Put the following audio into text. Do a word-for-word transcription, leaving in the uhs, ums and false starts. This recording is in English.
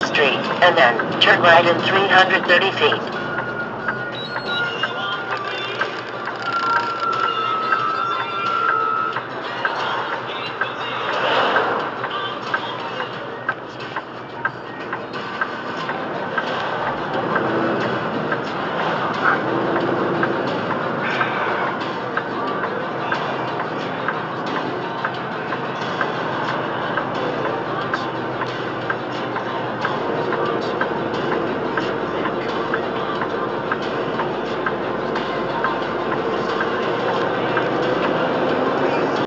Street, and then turn right in three hundred thirty feet.